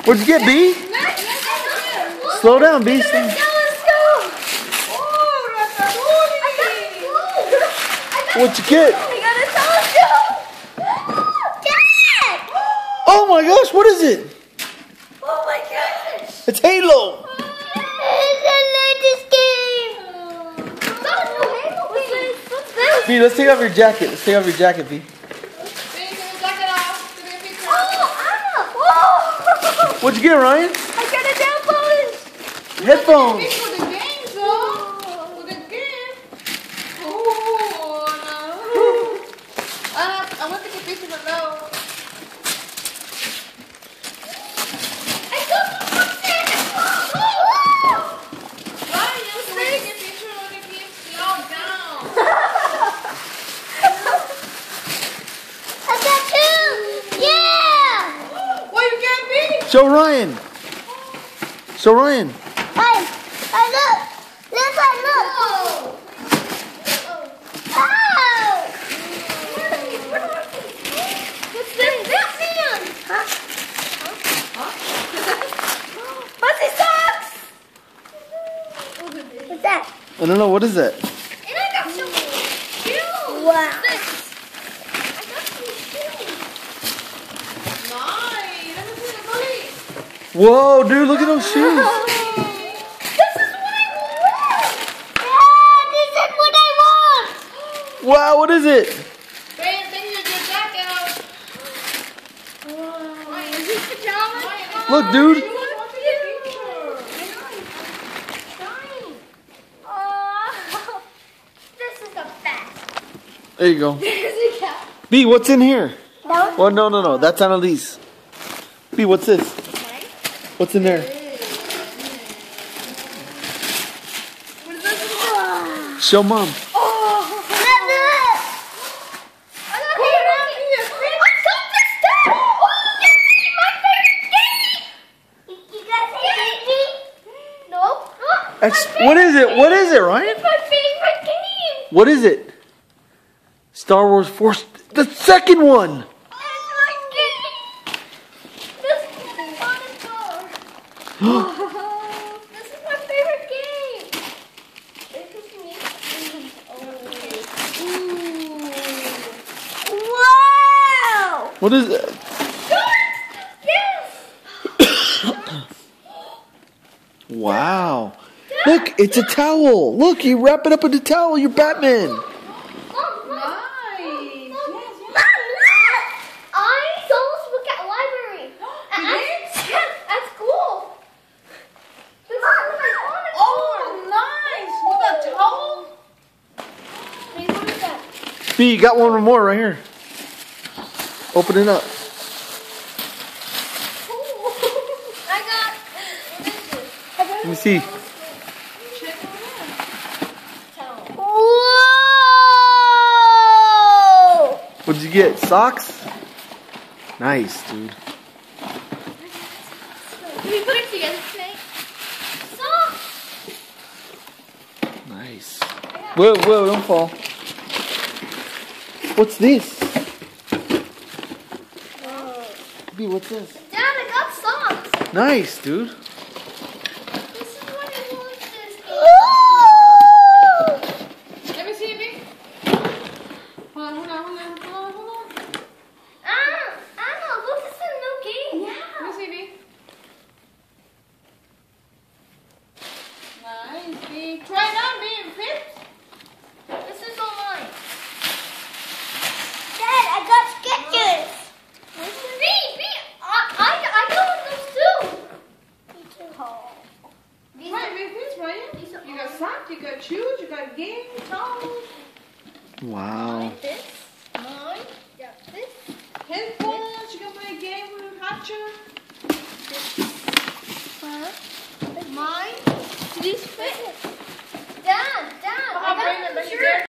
What'd you get, B? Slow down, B. Let's go. What'd you get? I got a telescope. Dad! Oh my gosh, what is it? Oh my gosh! It's Halo. It's the latest game. What's this? B, let's take off your jacket. Let's take off your jacket, B. Oh, Anna! What'd you get, Ryan? I got a download. Headphones. I want to take a picture of those. Show Ryan. Show Ryan. I look. Look. Oh. What's this? Batman. What's his socks? What's that? I don't know. What is that? And I got some shoes. Wow. I got some shoes. Whoa, dude, look at those shoes. This is what I want. Yeah, this is what I want. Wow, what is it? Is this pajamas? Look, dude. This is the best. There you go. There's a cat. B, what's in here? No. Oh, no. That's Annalise. B, what's this? What's in there? Show Mom. Oh, What is it? What is it, Ryan? It's my favorite game. What is it? Star Wars Force. The second one. It's my game. This is the funnest door. This is my favorite game. This is me. Ooh. Wow. What is it? Yes. Wow. Look, it's a towel. Look, you wrap it up in a towel. You're Batman. I supposed to look at a library. At school. This is what I wanted. Oh, nice! With a towel? Hey, what is that? B, you got one more right here. Open it up. Let me see. Whoa! What did you get? Socks? Nice, dude. Can we put it together tonight? Socks! Nice. Whoa, don't fall. What's this? B, what's this? Dad, I got socks. Nice, dude. This is what I want this game. Let me see, baby. Hold on. Anna, look, this is a new game. Let Yeah. me see, baby. Nice, baby. Try it on, baby. Fit? This is all mine. Dad, I got sketches. I got those too. Me too. Right, baby, fits, right? You got socks, you got shoes, you got game, towels, Wow. This, mine, yeah, this. headphones, you got my game with Hatcher. Mine. These fit. Dad, I got Bring it, shirt.